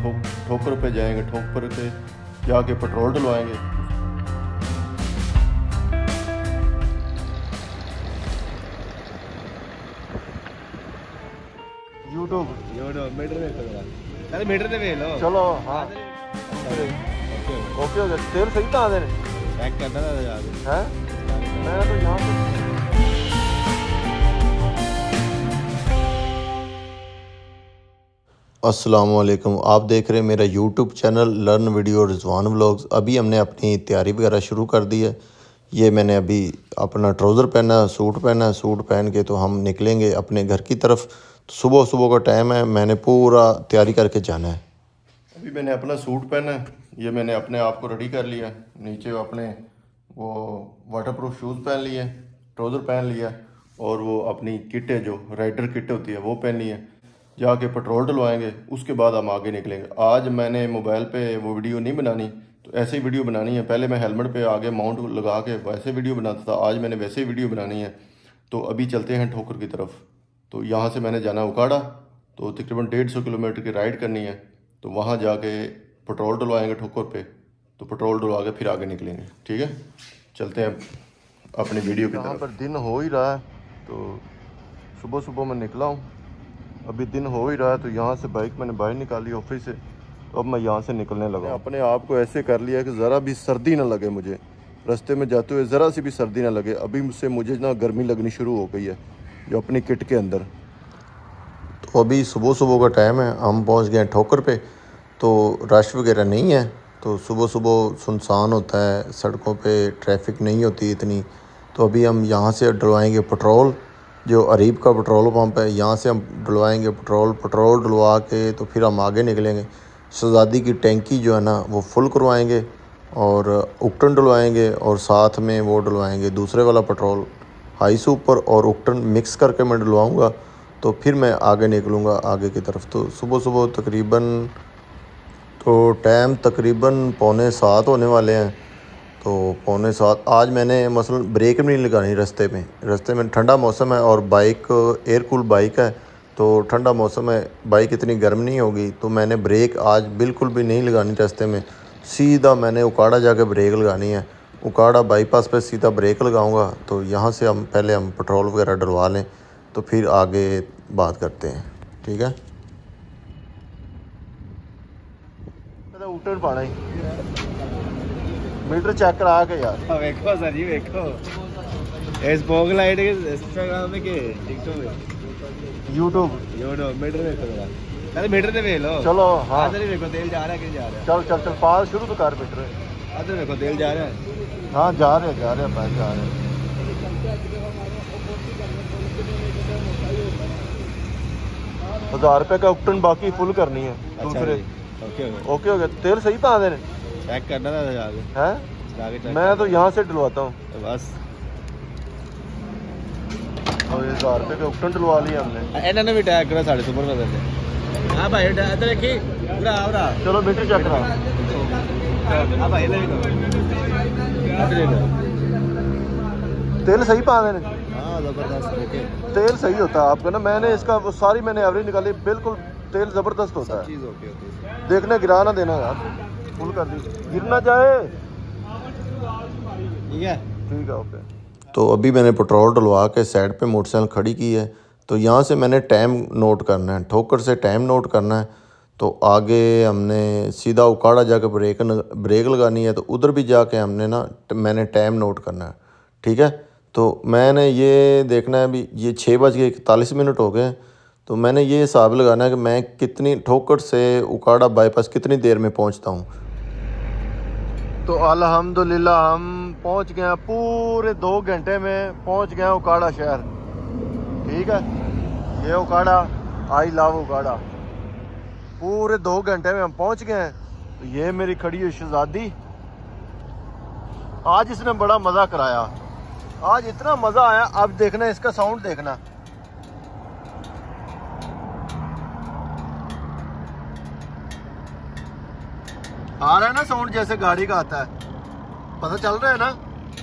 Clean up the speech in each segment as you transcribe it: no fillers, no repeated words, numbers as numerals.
ठोकर पे जाएंगे, ठोकर पे जाके पेट्रोल डलवाएंगे। यूट्यूब मीटर अरे मीटर ते वेख लो चलो। हाँ ओके हो गया। तेल सही था आधे ने चेक करना था यार है। मैं तो यहाँ से अस्सलामुअलैकुम, आप देख रहे हैं मेरा YouTube channel learn video Rizwan vlogs. अभी हमने अपनी तैयारी वगैरह शुरू कर दी है। ये मैंने अभी अपना ट्राउज़र पहना है, सूट पहना है, सूट पहन के तो हम निकलेंगे अपने घर की तरफ। सुबह सुबह का टाइम है, मैंने पूरा तैयारी करके जाना है। अभी मैंने अपना सूट पहना है, ये मैंने अपने आप को रेडी कर लिया। नीचे अपने वो वाटरप्रूफ शूज़ पहन लिए, ट्राउज़र पहन लिया और वो अपनी किट है जो राइडर किट होती है वो पहन ली है। जाके पेट्रोल डलवाएंगे, उसके बाद हम आगे निकलेंगे। आज मैंने मोबाइल पे वो वीडियो नहीं बनानी, तो ऐसे ही वीडियो बनानी है। पहले मैं हेलमेट पे आगे माउंट लगा के वैसे वीडियो बनाता था, आज मैंने वैसे ही वीडियो बनानी है। तो अभी चलते हैं ठोकर की तरफ। तो यहाँ से मैंने जाना उकाड़ा, तो तकरीबन 150 किलोमीटर की राइड करनी है। तो वहाँ जाके पेट्रोल डलवाएंगे ठोकर पे, तो पेट्रोल डलवा के फिर आगे निकलेंगे। ठीक है, चलते हैं अपनी वीडियो की तरफ। यहाँ पर दिन हो ही रहा है, तो सुबह सुबह मैं निकला हूँ। अभी दिन हो ही रहा है, तो यहाँ से बाइक मैंने बाहर निकाली ऑफिस से। तो अब मैं यहाँ से निकलने लगा। अपने आप को ऐसे कर लिया कि ज़रा भी सर्दी ना लगे मुझे, रास्ते में जाते हुए ज़रा सी भी सर्दी ना लगे। अभी मुझसे मुझे ना गर्मी लगनी शुरू हो गई है जो अपनी किट के अंदर। तो अभी सुबह सुबह का टाइम है, हम पहुँच गए ठोकर पे। तो रश वगैरह नहीं है, तो सुबह सुबह सुनसान होता है, सड़कों पे ट्रैफिक नहीं होती इतनी। तो अभी हम यहाँ से डलवाएंगे पेट्रोल, जो अरीब का पेट्रोल पंप है, यहाँ से हम डलवाएंगे पेट्रोल डलवा के तो फिर हम आगे निकलेंगे। शहज़ादी की टैंकी जो है ना वो फुल करवाएंगे और उक्टन डलवाएंगे, और साथ में वो डलवाएंगे दूसरे वाला पेट्रोल हाई सुपर और उक्टन मिक्स करके मैं डलवाऊँगा। तो फिर मैं आगे निकलूँगा आगे की तरफ। तो सुबह सुबह तकरीबन टाइम तकरीबन 6:45 होने वाले हैं। तो 6:45 आज मैंने मसलन ब्रेक भी नहीं लगानी रास्ते में ठंडा मौसम है और बाइक एयर कूल बाइक है, तो ठंडा मौसम है, बाइक इतनी गर्म नहीं होगी। तो मैंने ब्रेक आज बिल्कुल भी नहीं लगानी रास्ते में, सीधा मैंने उकाड़ा जाके ब्रेक लगानी है। उकाड़ा बाईपास पे सीधा ब्रेक लगाऊंगा। तो यहाँ से हम पहले पेट्रोल वगैरह डलवा लें, तो फिर आगे बात करते हैं। ठीक है, ऊटर पाना ही मीटर चेक करा के यार। देखो सर जी, देखो इस बोग लाइट के इंस्टाग्राम में के टिकटॉक में यूट्यूब मीटर देखो जरा। अरे मीटर ते वेख लो चलो। हाँ इधर ही देखो तेल जा रहा है कि जा रहा है। चल चल चल पास शुरू तो कर मीटर। इधर देखो तेल जा रहा है। हाँ जा रहे पैसे जा रहे। 1000 रुपये का उक्टन बाकी फुल करनी है। दूसरे ओके हो गया। तेल सही था आधे ने चेक करना था यार है। मैं तो यहाँ से डलवाता हूँ बस। और 1000 रुपये का उक्टन डलवा लिया हमने। इन्होंने भी टैग करा 750 रुपये देते। हाँ भाई इधर देखी पूरा आवरा। चलो मीटर चेक करा। हाँ भाई तेल सही पा देने। हाँ जबरदस्त तेल सही होता है आपका ना। मैंने इसका वो सारी मैंने एवरेज निकाली, बिल्कुल तेल ज़बरदस्त होता है। चीज़ ओके होती है। देखना गिरा ना देना यार, फुल कर दी, गिर ना जाए। ठीक है ओके। तो अभी मैंने पेट्रोल डलवा के साइड पे मोटरसाइकिल खड़ी की है। तो यहाँ से मैंने टाइम नोट करना है, ठोकर से टाइम नोट करना है। तो आगे हमने सीधा उकाड़ा जाके ब्रेक लगानी है, तो उधर भी जाके मैंने टाइम नोट करना है। ठीक है, तो मैंने ये देखना है अभी ये 6:41 हो गए। तो मैंने ये हिसाब लगाना है कि मैं कितनी ठोकर से उकाड़ा बाईपास कितनी देर में पहुंचता हूं। तो अल्हम्दुलिल्लाह हम पहुंच गए हैं, पूरे 2 घंटे में पहुंच गए उकाड़ा शहर। ठीक है, ये उकाड़ा, आई लव उकाड़ा। पूरे 2 घंटे में हम पहुंच गए हैं। तो ये मेरी खड़ी है शहजादी। आज इसने बड़ा मज़ा कराया, आज इतना मज़ा आया। अब देखना इसका साउंड देखना। आ रहा है ना साउंड, जैसे गाड़ी का आता है, पता चल रहा है ना।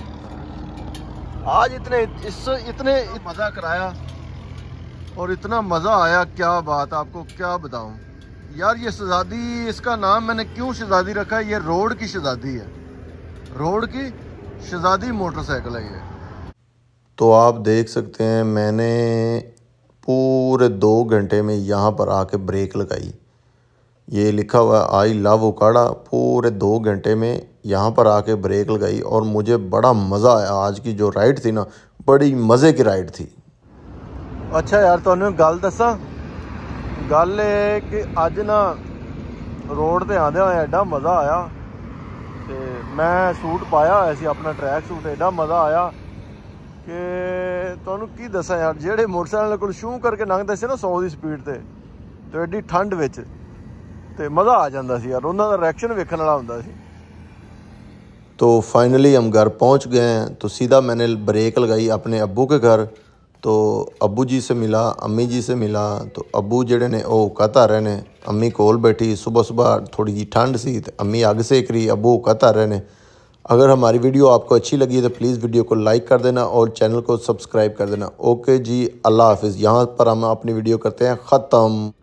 आज इतने मज़ा कराया और इतना मज़ा आया, क्या बात, आपको क्या बताऊं। यार ये शहजादी, इसका नाम मैंने क्यों शहजादी रखा है, ये रोड की शहजादी है, रोड की शहजादी मोटरसाइकिल है ये। तो आप देख सकते हैं मैंने पूरे 2 घंटे में यहाँ पर आके ब्रेक लगाई। ये लिखा हुआ है आई लव उकाड़ा। पूरे 2 घंटे में यहाँ पर आके ब्रेक लगाई और मुझे बड़ा मज़ा आया। आज की जो राइड थी ना, बड़ी मज़े की राइड थी। अच्छा यार, तुहानू गल दसा, गल कि अज ना रोड ते आंदे होए एडा मज़ा आया। ते मैं सूट पाया होया सी अपना ट्रैक सूट, एडा मज़ा आया कि तुहानू की दसा यार। जेह्ड़े मोटरसाइकिल कोल शू करके लंघदे सी ना 100 की स्पीड ते एड्डी ठंड विच ते मज़ा आ जाता सी यार, उन्होंने दा रिएक्शन वेखण वाला हुंदा सी। तो फाइनली हम घर पहुंच गए हैं। तो सीधा मैंने ब्रेक लगाई अपने अब्बू के घर। तो अब्बू जी से मिला, अम्मी जी से मिला। तो अब्बू जेड़े ने वो कहता रहे ने, अम्मी कोल बैठी। सुबह सुबह थोड़ी जी ठंड सी तो अम्मी अग सेक रही, अब्बू कहता रहे ने। अगर हमारी वीडियो आपको अच्छी लगी है तो प्लीज़ वीडियो को लाइक कर देना और चैनल को सब्सक्राइब कर देना। ओके जी, अल्लाह हाफिज़। यहाँ पर हम अपनी वीडियो करते हैं ख़त्म।